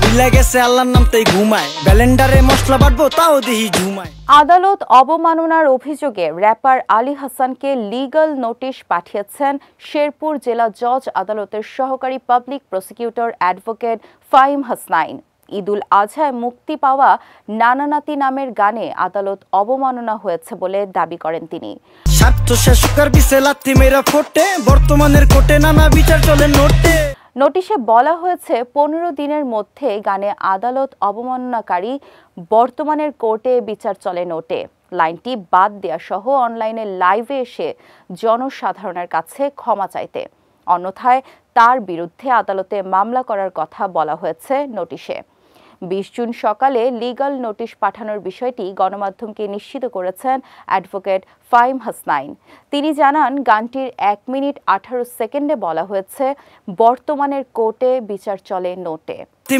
ভুলে গেছে আল্লাহর নাম তাই ঘুমায় ব্যালেন্ডারে মশলা বাটবো তাও দেখি ঝুমায়। আদালত অবমাননার অভিযোগে র্যাপার আলী হাসানকে লিগ্যাল নোটিশ পাঠিয়েছেন শেরপুর জেলা জজ আদালতের সহকারী public prosecutor advocate Fahim Hasnain. ঈদুল আজহায় মুক্তি পাওয়া নানা নাতি নামের গানে আদালত অবমাননা হয়েছে বলে দাবি করেন তিনি। স্বার্থ শেষকার বিছে লাথি মেরা ফোটে বর্তমানের কোর্টে নানা বিচার চলে নোটে। নোটিশে বলা হয়েছে 15 দিনের মধ্যে গানে আদালত অবমাননাকারী বর্তমানের কোর্টে বিচার চলে নোটে লাইনটি বাদ দেয়া সহ অনলাইনে লাইভে এসে জনসাধারণের কাছে ক্ষমা চাইতে, অন্যথায় তার বিরুদ্ধে আদালতে মামলা করার কথা বলা হয়েছে নোটিশে। 20 জুন সকালে লিগ্যাল নোটিশ পাঠানোর বিষয়টি গণমাধ্যমকে নিশ্চিত করেছেন অ্যাডভোকেট ফাহিম হাসনাইন। তিনি জানান, গানটির 1 মিনিট 18 সেকেন্ডে বলা হয়েছে বর্তমানের কোর্টে বিচার চলে নোটে,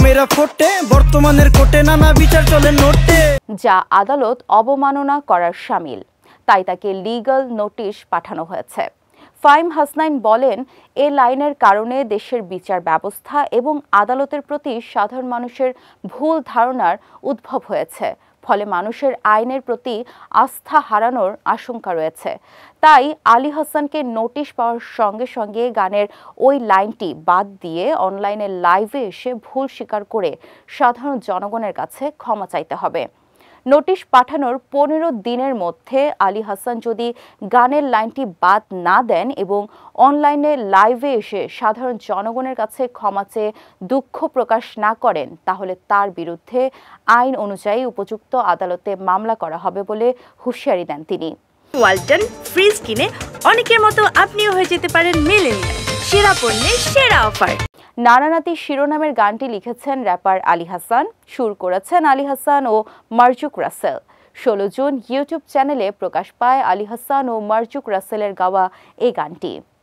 বর্তমানের কোর্টে নানা বিচার চলে নোটে, যা আদালত অবমাননা করার শামিল। তাই তাকে লিগ্যাল নোটিশ পাঠানো হয়েছে। ফাহিম হাসনাইন বলেন, এ লাইনের কারণে দেশের বিচার ব্যবস্থা এবং আদালতের প্রতি সাধারণ মানুষের ভুল ধারণার উদ্ভব হয়েছে, ফলে মানুষের আইনের প্রতি আস্থা হারানোর আশঙ্কা রয়েছে। তাই আলী হাসানকে নোটিশ পাওয়ার সঙ্গে সঙ্গে গানের ওই লাইনটি বাদ দিয়ে অনলাইনে লাইভে এসে ভুল স্বীকার করে সাধারণ জনগণের কাছে ক্ষমা চাইতে হবে। নোটিশ পাঠানোর 15 দিনের মধ্যে আলী হাসান যদি গানের লাইনটি বাদ না দেন এবং অনলাইনে লাইভে এসে সাধারণ জনগণের কাছে ক্ষমা চেয়ে দুঃখ প্রকাশ না করেন, তাহলে তার বিরুদ্ধে আইন অনুযায়ী উপযুক্ত আদালতে মামলা করা হবে বলে হুঁশিয়ারি দেন তিনি। ওয়ালটন ফ্রিজ কিনে অনেকের মতো আপনিও হয়ে যেতে পারেন মিলেনিয়াল, সেরা পণ্যের সেরা অফার। নানা নাতি শিরোনামের গানটি লিখেছেন র্যাপার আলী হাসান, সুর করেছেন আলী হাসান ও মারজুক রাসেল। 16 জুন ইউটিউব চ্যানেলে প্রকাশ পায় আলী হাসান ও মারজুক রাসেলের গাওয়া এই গানটি।